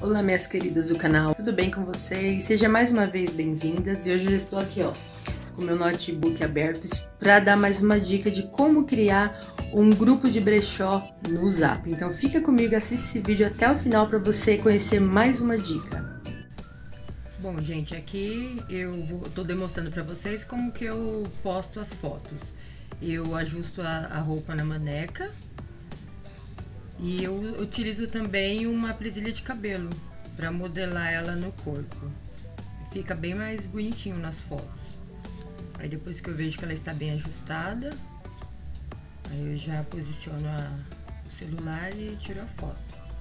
Olá, minhas queridas do canal, tudo bem com vocês? Sejam mais uma vez bem-vindas e hoje eu estou aqui, ó, com meu notebook aberto para dar mais uma dica de como criar um grupo de brechó no Zap. Então fica comigo, assiste esse vídeo até o final para você conhecer mais uma dica. Bom, gente, aqui eu tô demonstrando para vocês como que eu posto as fotos. Eu ajusto a roupa na maneca. E eu utilizo também uma presilha de cabelo para modelar ela no corpo. Fica bem mais bonitinho nas fotos. Aí depois que eu vejo que ela está bem ajustada, aí eu já posiciono o celular e tiro a foto.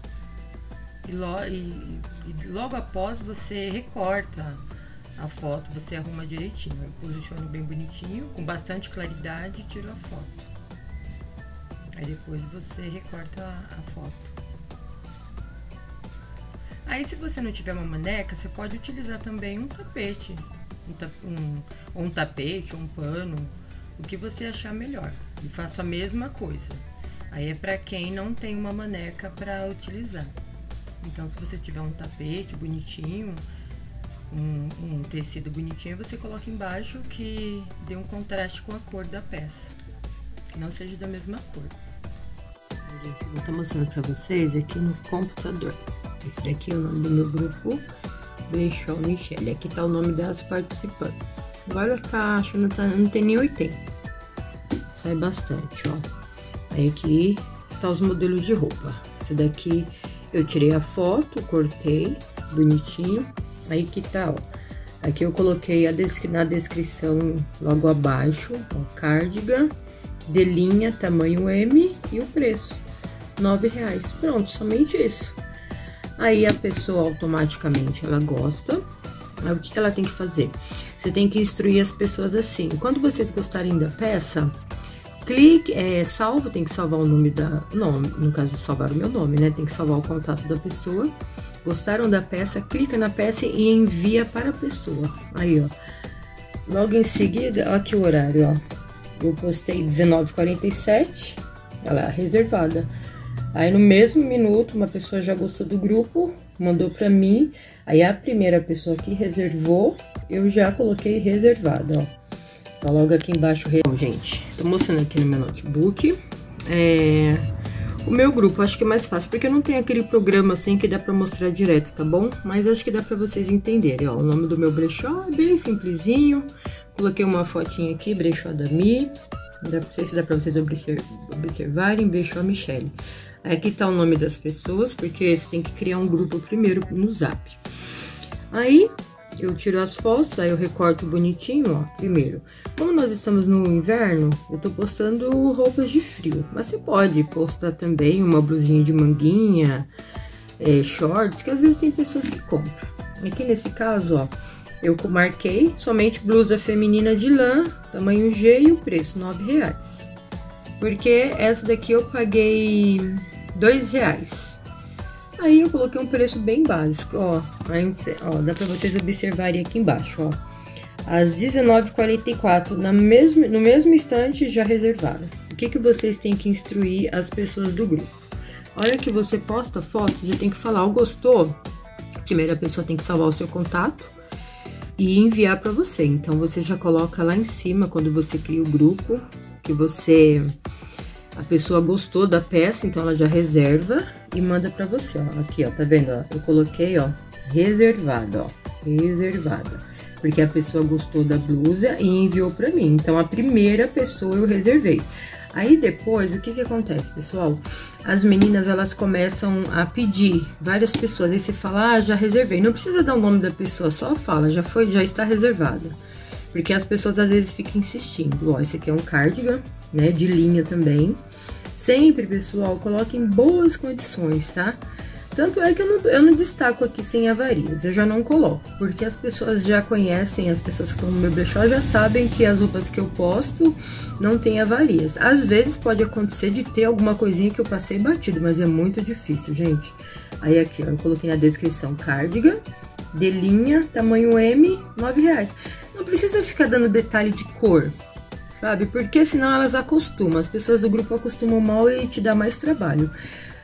E logo após você recorta a foto, você arruma direitinho. Eu posiciono bem bonitinho, com bastante claridade e tiro a foto. Aí depois você recorta a foto. Aí se você não tiver uma maneca, você pode utilizar também um tapete. Um tapete ou um pano, o que você achar melhor. E faço a mesma coisa. Aí é pra quem não tem uma maneca pra utilizar. Então se você tiver um tapete bonitinho, um tecido bonitinho, você coloca embaixo que dê um contraste com a cor da peça. Que não seja da mesma cor. Gente, eu vou estar mostrando pra vocês aqui no computador. Esse daqui é o nome do meu grupo, Brechó Michele. Aqui tá o nome das participantes. Agora tá, acho que não tem nem 80. Sai bastante, ó. Aí aqui está os modelos de roupa. Esse daqui eu tirei a foto, cortei, bonitinho. Aí que tá, ó. Aqui eu coloquei na descrição logo abaixo, ó, cardigan, de linha, tamanho M e o preço, R$9. Pronto, somente isso. Aí a pessoa automaticamente ela gosta. Aí o que ela tem que fazer? Você tem que instruir as pessoas assim. Quando vocês gostarem da peça, clique, salva, tem que salvar o nome no caso salvar o meu nome, né? Tem que salvar o contato da pessoa. Gostaram da peça, clica na peça e envia para a pessoa. Aí, ó. Logo em seguida, ó, aqui o horário, ó. Eu postei 19h47, ela reservada. Aí no mesmo minuto, uma pessoa já gostou do grupo, mandou pra mim. Aí a primeira pessoa que reservou, eu já coloquei reservada, ó. Tá logo aqui embaixo. Bom, gente, tô mostrando aqui no meu notebook. O meu grupo, acho que é mais fácil, porque eu não tenho aquele programa assim que dá pra mostrar direto, tá bom? Mas acho que dá pra vocês entenderem, ó. O nome do meu brechó é bem simplesinho. Coloquei uma fotinha aqui, brechó da Mi. Não sei se dá pra vocês observarem, brechó Michele. Aqui tá o nome das pessoas, porque você tem que criar um grupo primeiro no Zap. Aí, eu tiro as fotos, aí eu recorto bonitinho, ó, primeiro. Como nós estamos no inverno, eu tô postando roupas de frio. Mas você pode postar também uma blusinha de manguinha, shorts, que às vezes tem pessoas que compram. Aqui nesse caso, ó, eu marquei somente blusa feminina de lã, tamanho G e o preço, R$9. Porque essa daqui eu paguei R$2. Aí eu coloquei um preço bem básico, ó. Dá pra vocês observarem aqui embaixo, ó. Às 19h44, no mesmo instante, já reservaram. O que vocês têm que instruir as pessoas do grupo? A hora que você posta fotos, você já tem que falar, gostou? Primeiro a pessoa tem que salvar o seu contato e enviar para você. Então você já coloca lá em cima, quando você cria o grupo, que a pessoa gostou da peça, então ela já reserva e manda para você, ó. Aqui, ó, tá vendo, ó? Eu coloquei, ó, reservado, ó, reservado, porque a pessoa gostou da blusa e enviou para mim. Então a primeira pessoa eu reservei. Aí depois, o que acontece, pessoal? As meninas, elas começam a pedir, várias pessoas. Aí você fala, já reservei. Não precisa dar o nome da pessoa, só fala, já está reservada. Porque as pessoas às vezes ficam insistindo. Ó, esse aqui é um cardigan, né, de linha também. Sempre, pessoal, coloque em boas condições, tá? Tanto é que eu não destaco aqui sem avarias, eu já não coloco, porque as pessoas já conhecem, as pessoas que estão no meu brechó já sabem que as roupas que eu posto não tem avarias. Às vezes pode acontecer de ter alguma coisinha que eu passei batido, mas é muito difícil, gente. Aí aqui, ó, eu coloquei na descrição cardigan, de linha, tamanho M, R$9. Não precisa ficar dando detalhe de cor, sabe? Porque senão elas acostumam, as pessoas do grupo acostumam mal e te dá mais trabalho.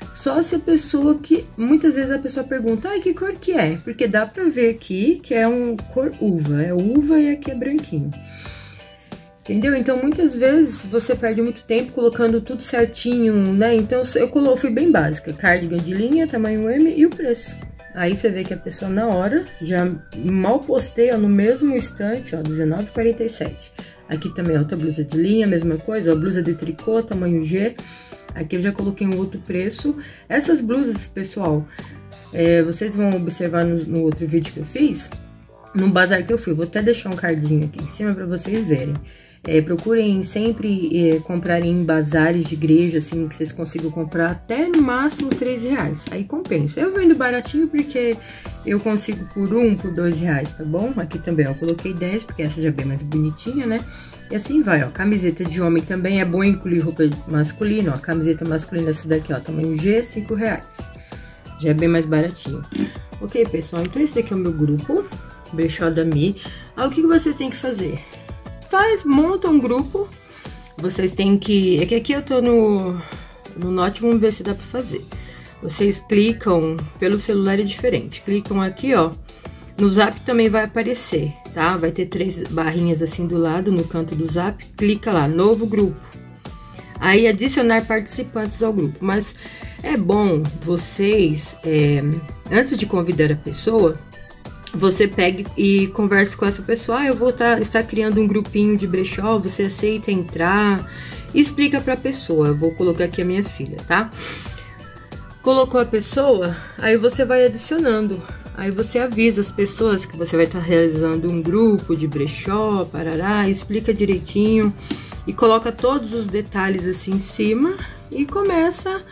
Só se a pessoa que... Muitas vezes a pessoa pergunta, ai, que cor que é? Porque dá pra ver aqui que é um cor uva, é uva e aqui é branquinho. Entendeu? Então, muitas vezes você perde muito tempo colocando tudo certinho, né? Então, eu fui bem básica, cardigan de linha, tamanho M e o preço. Aí você vê que a pessoa na hora, já mal postei, ó, no mesmo instante, ó, R$19,47. Aqui também outra blusa de linha, mesma coisa, ó, blusa de tricô, tamanho G. Aqui eu já coloquei um outro preço. Essas blusas, pessoal, vocês vão observar no outro vídeo que eu fiz, no bazar que eu fui. Vou até deixar um cardzinho aqui em cima pra vocês verem. Procurem sempre comprar em bazares de igreja, assim, que vocês consigam comprar até no máximo R$3. Aí compensa. Eu vendo baratinho porque eu consigo por R$2, tá bom? Aqui também, ó, eu coloquei 10, porque essa já é bem mais bonitinha, né? E assim vai, ó. Camiseta de homem também é bom incluir roupa masculina, ó. Camiseta masculina, essa daqui, ó, tamanho G, R$5. Já é bem mais baratinho. Ok, pessoal, então esse aqui é o meu grupo, Brechó da Mi. Aí o que vocês têm que fazer? Monta um grupo, vocês têm que... É que aqui eu tô no Note, vamos ver se dá pra fazer. Vocês clicam, pelo celular é diferente, clicam aqui, ó, no Zap também vai aparecer, tá? Vai ter 3 barrinhas assim do lado, no canto do Zap, clica lá, novo grupo. Aí adicionar participantes ao grupo, mas é bom vocês, antes de convidar a pessoa, você pega e conversa com essa pessoa, eu vou estar criando um grupinho de brechó, você aceita entrar? E explica pra pessoa, eu vou colocar aqui a minha filha, tá? Colocou a pessoa, aí você vai adicionando, aí você avisa as pessoas que você vai estar realizando um grupo de brechó, parará, explica direitinho e coloca todos os detalhes assim em cima e começa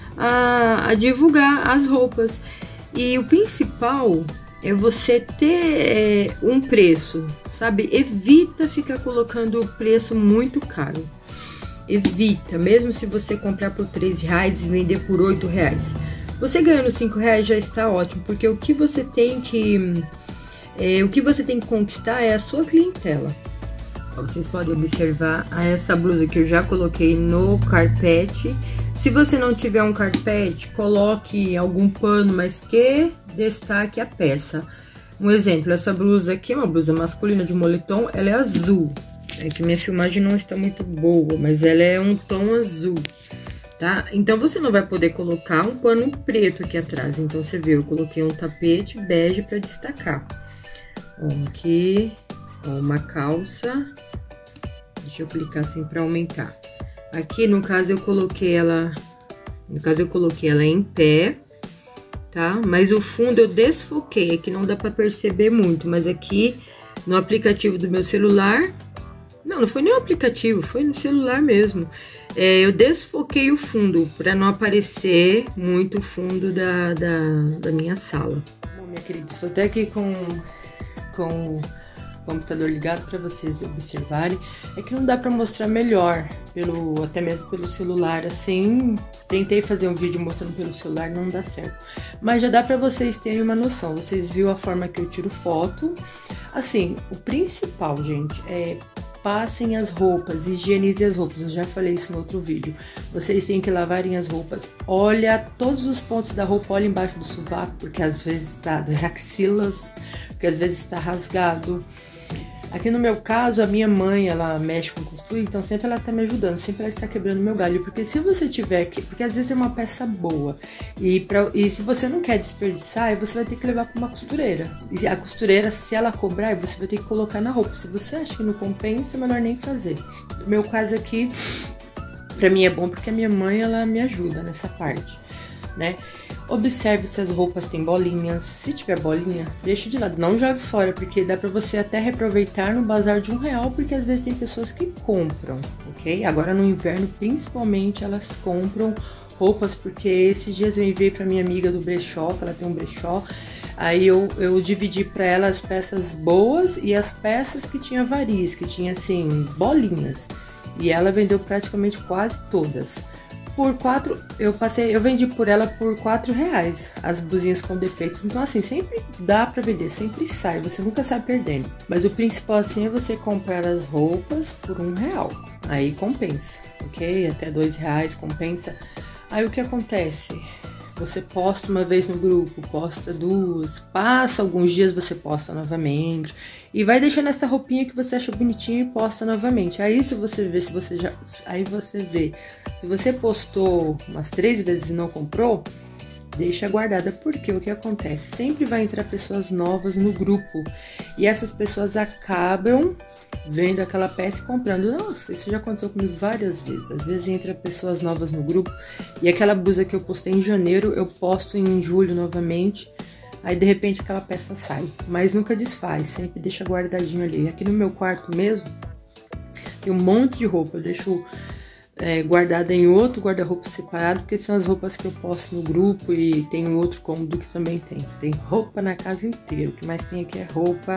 a divulgar as roupas. E o principal é você ter um preço, sabe? Evita ficar colocando o preço muito caro. Evita, mesmo se você comprar por R$3 e vender por R$8. Você ganhando R$5 já está ótimo, porque o que você tem que conquistar é a sua clientela. Vocês podem observar essa blusa que eu já coloquei no carpete. Se você não tiver um carpete, coloque algum pano, mas que destaque a peça. Um exemplo, essa blusa aqui é uma blusa masculina de moletom, ela é azul. É que minha filmagem não está muito boa, mas ela é um tom azul, tá? Então, você não vai poder colocar um pano preto aqui atrás. Então, você vê, eu coloquei um tapete bege para destacar. Ó, aqui, ó, uma calça. Deixa eu clicar assim para aumentar. Aqui, no caso, eu coloquei ela em pé, tá? Mas o fundo eu desfoquei, aqui não dá para perceber muito, mas aqui no aplicativo do meu celular, não foi nem o aplicativo, foi no celular mesmo. Eu desfoquei o fundo para não aparecer muito o fundo da minha sala. Bom, minha querida, estou até aqui com o computador ligado para vocês observarem. É que não dá para mostrar melhor até mesmo pelo celular assim. Tentei fazer um vídeo mostrando pelo celular, não dá certo, mas já dá para vocês terem uma noção. Vocês viram a forma que eu tiro foto. Assim, o principal, gente, é passem as roupas, higienizem as roupas. Eu já falei isso no outro vídeo. Vocês têm que lavarem as roupas. Olha todos os pontos da roupa, olha embaixo do sovaco, porque às vezes tá das axilas, porque às vezes está rasgado. Aqui no meu caso, a minha mãe, ela mexe com costura, então sempre ela tá me ajudando, sempre ela está quebrando meu galho, porque se você tiver que, porque às vezes é uma peça boa, e se você não quer desperdiçar, você vai ter que levar para uma costureira, e a costureira, se ela cobrar, você vai ter que colocar na roupa. Se você acha que não compensa, é melhor nem fazer. No meu caso aqui, pra mim é bom porque a minha mãe, ela me ajuda nessa parte, né? Observe se as roupas têm bolinhas. Se tiver bolinha, deixa de lado, não jogue fora, porque dá pra você até reaproveitar no bazar de R$1, porque às vezes tem pessoas que compram, ok? Agora no inverno, principalmente, elas compram roupas, porque esses dias eu enviei pra minha amiga do brechó, que ela tem um brechó, aí eu dividi pra ela as peças boas e as peças que tinha varizes, que tinha assim, bolinhas, e ela vendeu praticamente quase todas. Eu vendi por ela por R$4 as blusinhas com defeitos. Então assim, sempre dá pra vender, sempre sai, você nunca sai perdendo. Mas o principal assim é você comprar as roupas por R$1, aí compensa, ok? Até R$2 compensa. Aí o que acontece? Você posta uma vez no grupo, posta duas, passa alguns dias, você posta novamente. E vai deixando essa roupinha que você acha bonitinha e posta novamente. Aí se você vê, se você postou umas 3 vezes e não comprou, deixa guardada, porque o que acontece? Sempre vai entrar pessoas novas no grupo. E essas pessoas acabam vendo aquela peça e comprando. Nossa, isso já aconteceu comigo várias vezes. Às vezes entra pessoas novas no grupo e aquela blusa que eu postei em janeiro, eu posto em julho novamente. Aí de repente aquela peça sai, mas nunca desfaz, sempre deixa guardadinho ali. Aqui no meu quarto mesmo, tem um monte de roupa, eu deixo guardada em outro guarda-roupa separado, porque são as roupas que eu posto no grupo e tem um outro cômodo que também tem. Tem roupa na casa inteira, o que mais tem aqui é roupa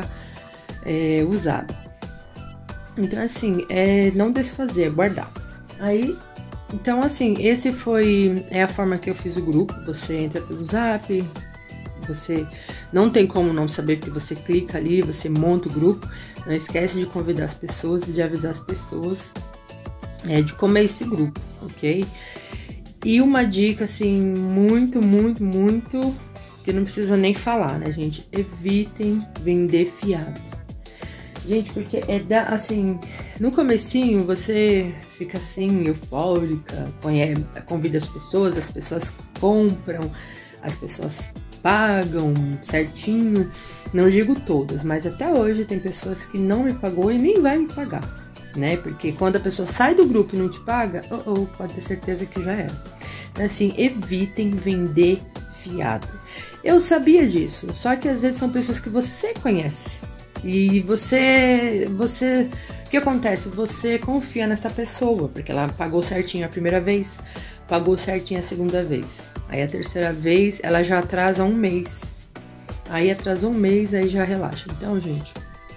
usada. Então assim, não desfazer, é guardar. Aí, então assim, é a forma que eu fiz o grupo. Você entra pelo Zap, você não tem como não saber, porque você clica ali, você monta o grupo. Não esquece de convidar as pessoas e de avisar as pessoas de como é esse grupo, ok? E uma dica, assim, muito, que não precisa nem falar, né, gente? Evitem vender fiado. Gente, porque assim, no comecinho você fica assim, eufórica, convida as pessoas compram, as pessoas pagam certinho. Não digo todas, mas até hoje tem pessoas que não me pagou e nem vai me pagar, né? Porque quando a pessoa sai do grupo e não te paga, pode ter certeza que já era. Então, assim, evitem vender fiado. Eu sabia disso, só que às vezes são pessoas que você conhece. E o que acontece? Você confia nessa pessoa, porque ela pagou certinho a primeira vez, pagou certinho a segunda vez. Aí a terceira vez, ela já atrasa 1 mês. Aí atrasou 1 mês, aí já relaxa. Então, gente,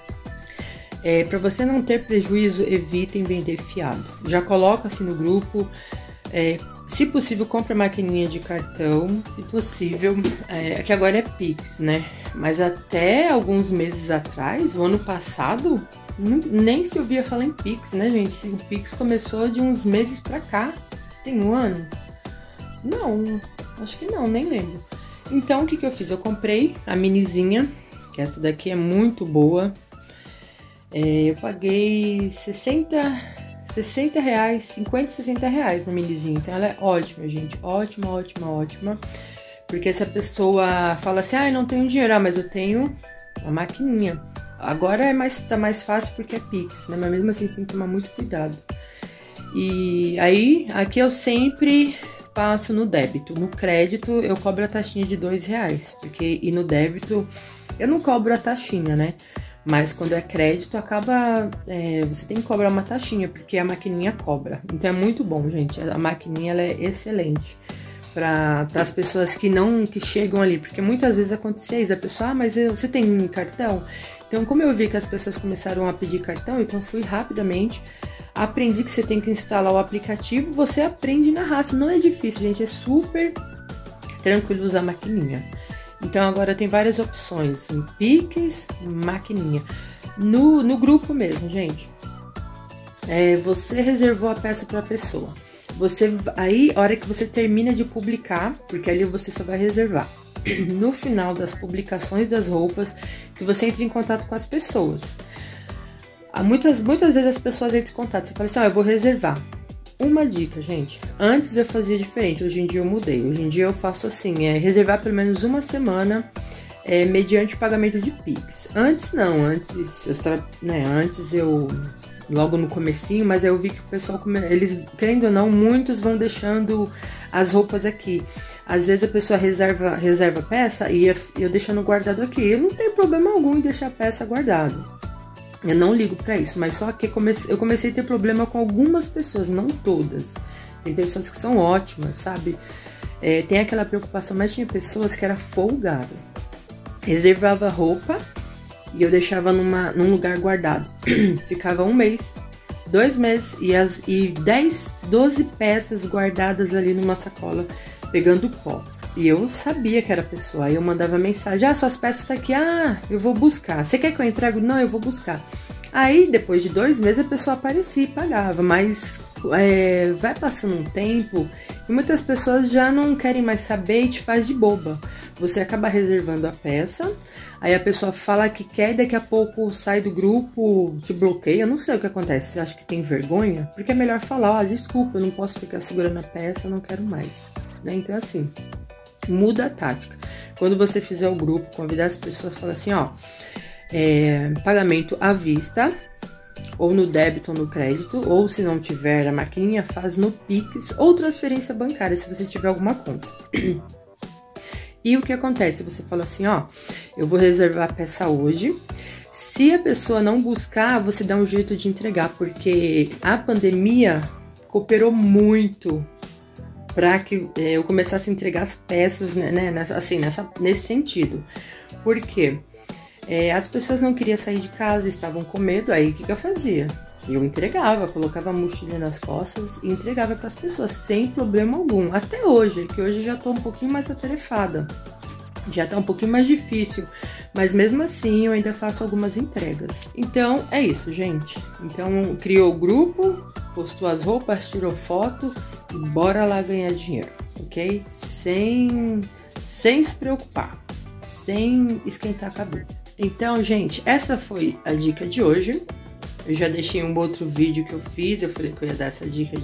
para você não ter prejuízo, evitem vender fiado. Já coloca assim no grupo. Se possível, compre a maquininha de cartão. Se possível, que agora é Pix, né? Mas até alguns meses atrás, o ano passado, nem se ouvia falar em Pix, né, gente? O Pix começou de uns meses pra cá. Tem 1 ano? Não, acho que não, nem lembro. Então, o que eu fiz? Eu comprei a minizinha, que essa daqui é muito boa. Eu paguei 60 reais, 50, 60 reais na minizinha. Então, ela é ótima, gente. Ótima. Porque se a pessoa fala assim, não tenho dinheiro, mas eu tenho a maquininha. Agora tá mais fácil porque é Pix, né? Mas mesmo assim, você tem que tomar muito cuidado. E aí, aqui eu sempre passo no débito. No crédito, eu cobro a taxinha de R$2. E no débito, eu não cobro a taxinha, né? Mas quando é crédito, você tem que cobrar uma taxinha, porque a maquininha cobra. Então é muito bom, gente. A maquininha, ela é excelente para as pessoas que chegam ali. Porque muitas vezes acontece isso, a pessoa, mas você tem cartão? Então, como eu vi que as pessoas começaram a pedir cartão, então fui rapidamente, aprendi que você tem que instalar o aplicativo, você aprende na raça. Não é difícil, gente, é super tranquilo usar a maquininha. Então agora tem várias opções, em Pix, maquininha. No grupo mesmo, gente, você reservou a peça para a pessoa. Aí, a hora que você termina de publicar, porque ali você só vai reservar no final das publicações das roupas, que você entra em contato com as pessoas. Muitas vezes as pessoas entram em contato, você fala assim, eu vou reservar. Uma dica, gente, antes eu fazia diferente, hoje em dia eu mudei. Hoje em dia eu faço assim, reservar pelo menos 1 semana mediante pagamento de Pix. Antes não, antes eu logo no comecinho, mas aí eu vi que o pessoal, eles, querendo ou não, muitos vão deixando as roupas aqui. Às vezes a pessoa reserva a peça e eu deixando guardado aqui. Eu não tenho problema algum em deixar a peça guardada. Eu não ligo pra isso, mas só que eu comecei a ter problema com algumas pessoas, não todas. Tem pessoas que são ótimas, sabe? Tem aquela preocupação, mas tinha pessoas que era folgada. Reservava roupa e eu deixava num lugar guardado. Ficava 1 mês, 2 meses e 10, 12 peças guardadas ali numa sacola, pegando pó. E eu sabia que era a pessoa, aí eu mandava mensagem, suas peças tá aqui, eu vou buscar. Você quer que eu entregue? Não, eu vou buscar. Aí, depois de 2 meses, a pessoa aparecia e pagava, mas vai passando um tempo e muitas pessoas já não querem mais saber e te faz de boba. Você acaba reservando a peça, aí a pessoa fala que quer e daqui a pouco sai do grupo, te bloqueia, eu não sei o que acontece. Você acha que tem vergonha? Porque é melhor falar, ó, desculpa, eu não posso ficar segurando a peça, não quero mais, né? Então assim, muda a tática. Quando você fizer o grupo, convidar as pessoas, fala assim, ó, pagamento à vista, ou no débito ou no crédito, ou se não tiver a maquininha, faz no Pix ou transferência bancária, se você tiver alguma conta. E o que acontece? Você fala assim, ó, eu vou reservar a peça hoje. Se a pessoa não buscar, você dá um jeito de entregar, porque a pandemia cooperou muito para que eu começasse a entregar as peças, né, assim, nesse sentido. Por quê? As pessoas não queriam sair de casa, estavam com medo, aí o que eu fazia? Eu entregava, colocava a mochila nas costas e entregava para as pessoas, sem problema algum. Até hoje, que hoje já tô um pouquinho mais atarefada, já tá um pouquinho mais difícil, mas mesmo assim eu ainda faço algumas entregas. Então, é isso, gente. Então, criou o grupo, postou as roupas, tirou foto e bora lá ganhar dinheiro, ok? Sem se preocupar, sem esquentar a cabeça. Então, gente, essa foi a dica de hoje. Eu já deixei um outro vídeo que eu fiz, eu falei que eu ia dar essa dica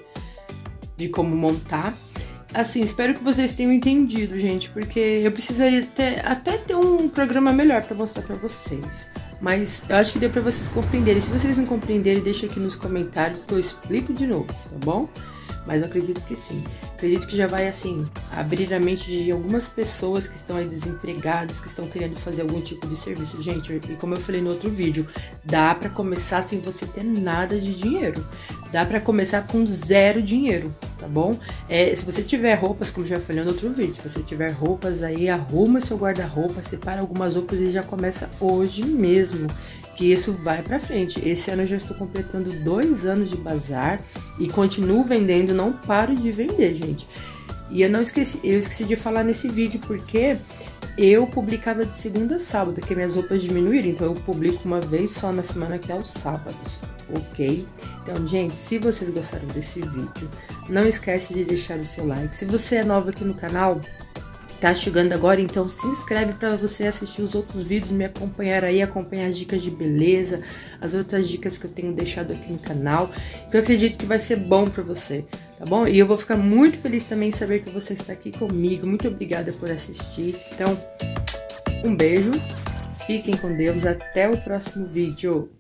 de como montar. Assim, espero que vocês tenham entendido, gente, porque eu precisaria até ter um programa melhor pra mostrar pra vocês. Mas eu acho que deu pra vocês compreenderem. Se vocês não compreenderem, deixa aqui nos comentários que eu explico de novo, tá bom? Mas eu acredito que sim. Acredito que já vai, assim, abrir a mente de algumas pessoas que estão aí desempregadas, que estão querendo fazer algum tipo de serviço. Gente, e como eu falei no outro vídeo, dá pra começar sem você ter nada de dinheiro. Dá pra começar com 0 dinheiro, tá bom? Se você tiver roupas, como já falei no outro vídeo, se você tiver roupas aí, arruma seu guarda-roupa, separa algumas roupas e já começa hoje mesmo. Que isso vai pra frente. Esse ano eu já estou completando 2 anos de bazar e continuo vendendo, não paro de vender, gente. E eu esqueci de falar nesse vídeo porque eu publicava de segunda a sábado, que minhas roupas diminuíram, então eu publico uma vez só na semana, que é aos sábados, ok? Então, gente, se vocês gostaram desse vídeo, não esquece de deixar o seu like. Se você é nova aqui no canal, tá chegando agora, então se inscreve para você assistir os outros vídeos, me acompanhar aí, acompanhar as dicas de beleza, as outras dicas que eu tenho deixado aqui no canal, que eu acredito que vai ser bom para você, tá bom? E eu vou ficar muito feliz também em saber que você está aqui comigo. Muito obrigada por assistir. Então, um beijo, fiquem com Deus, até o próximo vídeo.